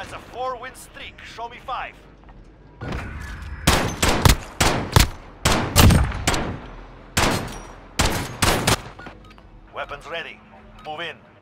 That's a 4-win streak. Show me 5. Weapons ready. Move in.